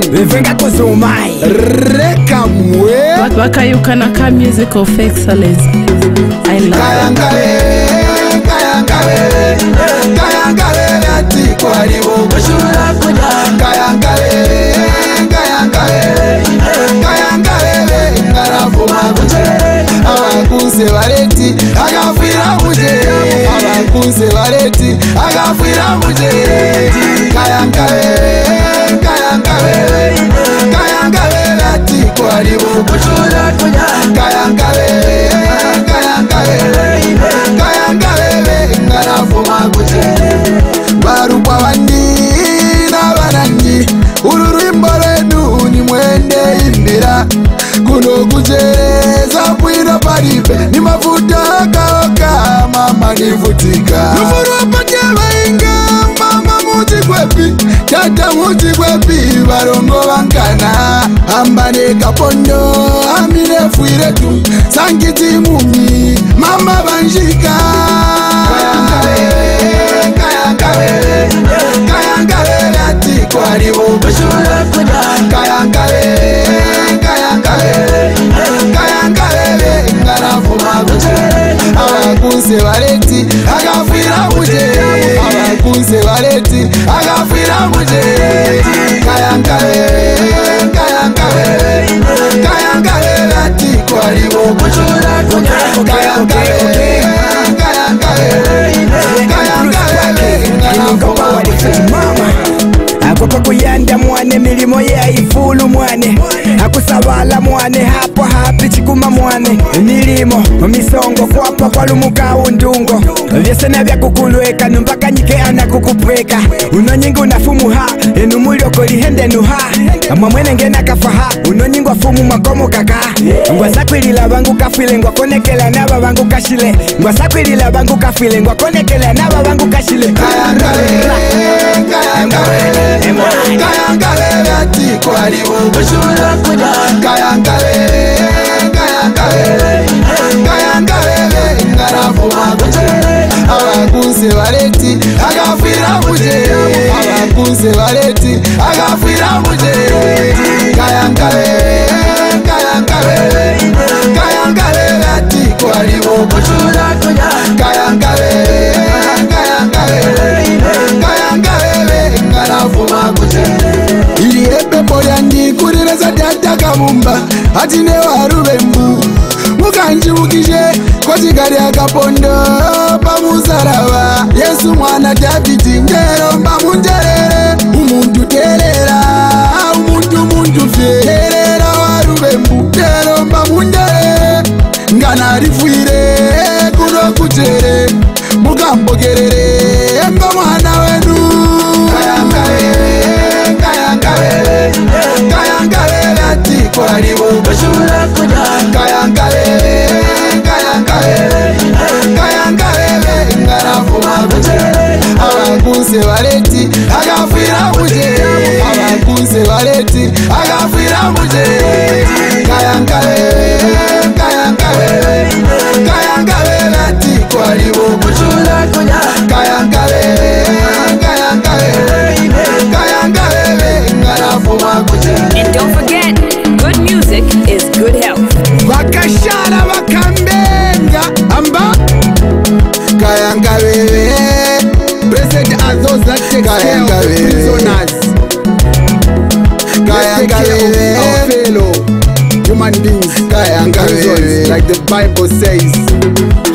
Venga kuzumai Reka mwe Wakayukana ka music of excellence. I love Kayangawe ati kwa libo Kushura kuja Kayangawe Ngarafuma kuje Abakunse bareti Agafira muje Abakunse bareti Agafira muje Kayangawe ati kwa libo Kushura kuja Kayangawe Ngarafuma kuje Barukwa bandi n'abarangi Ururwimbo rwenu ni mwende imbira Kuno kujereza kwira paripe Ni mafuta kaoka mama nivutika Nufuru apate bainga mama muti kwepi Tata muti kwepi barongo bankana Ambane kapondo amine fuiretu Sangiti mumi mama banjika Kayangawe ati kwa libo Kushura kuja Kayangawe Ngarafuma kuje Abakunse bareti Agafira muje Abakunse bareti Agafira muje Kayangawe ati kwa libo Kushura kuja Kayangawe Akoko kuyanda mwane milimo ya ifulu mwane Akusabala mwane hapo hapi chikuma mwane Milimo misongo kwapa kwa lumuka undungo Vyesena vya kukulweka numbaka nyike ana kukupweka Unonyingu na fumu ha enumulio kolihende nuha Amwa mwene ngena kafaha unonyingu fumu makomo kaka Ngwa sakwilila bangu kafile ngwa konekela naba bangu kashile Ngwa sakwilila bangu kafile ngwa konekela naba bangu kashile Kayangawe ati kwa libo Kushura kuja Kayangawe Ngarafuma kuje Abakunse bareti Agafira muje Abakunse bareti Agafira muje Kayangawe ati kwa libo Kushura kuja Kayangawe Ngarafuma kuje Ili epepo lyandi kurireza dyataka mumba Atine warubembu Mukanjibukije kwa chikari akapondo pamusaraba Yesu mwana Davidi ngeromba munjerere Umuntu terera umuntu fye Terera warubembu ngeromba munjerere Ngana rifuire kuno kuchere Mukambogerere emba mwana wenu Kayangawe ati kwa libo Kushura kuja Kayangawe Ngarafuma kuje Abakunse bareti Agafira muje Abakunse bareti Agafira muje Kayangawe ati kwa libo Kushura kuja Kayangawe Ngarafuma kuje And don't forget, good music is good health. Bakashara bakambenga amba Kayangawe blessed are those that take care of the prisoners Kayangawe our fellow human beings Kayangawe like the Bible says